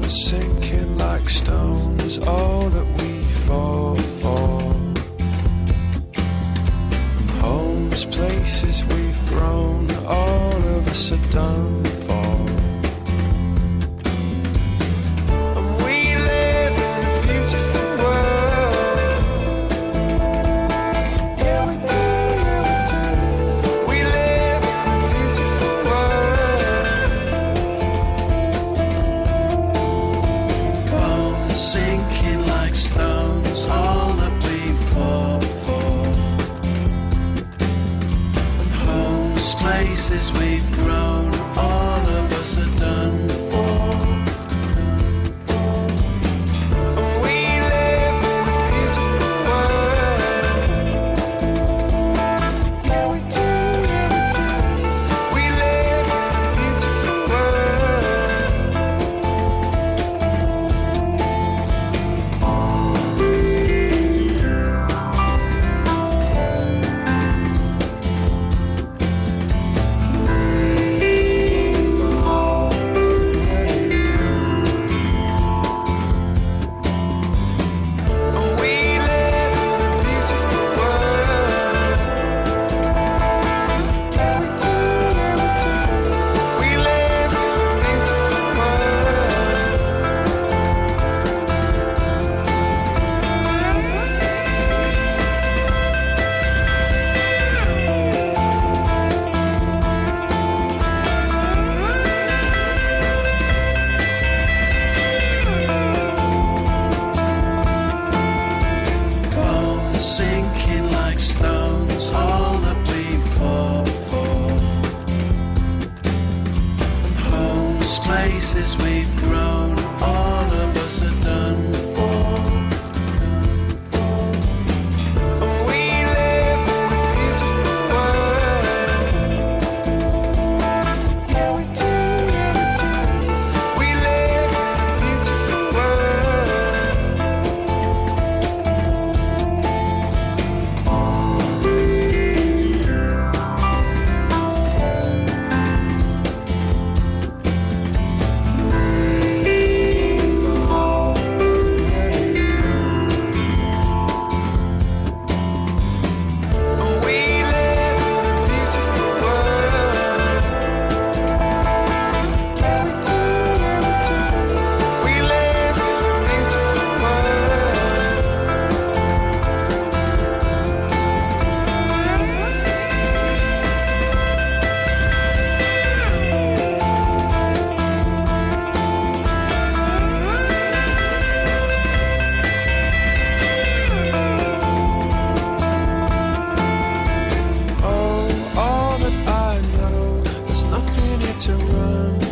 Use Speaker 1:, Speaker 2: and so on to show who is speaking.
Speaker 1: sinking like stones, all that we fall for. Homes, places we've grown, all of us are done for. And we live in a beautiful world. Yeah, we do, yeah, we do. We live in a beautiful world. Bones sinking like stones, all that we fall for. Homes, places we've grown, all of us are done for. And we live in a beautiful world. Yeah, we do, yeah, we do. We live in a beautiful And we live in a beautiful world. Yeah, we do, yeah, we do. We live in a beautiful world. Bones sinking like stones, all that we fall for. Homes, places we've grown, all of us are done for. And we live in a beautiful world. Yeah, we do, yeah, we do. We live in a beautiful world. And we live in a beautiful world. Yeah, we do, yeah, we do. We live in a beautiful world. Oh, all that I know, there's nothing here to run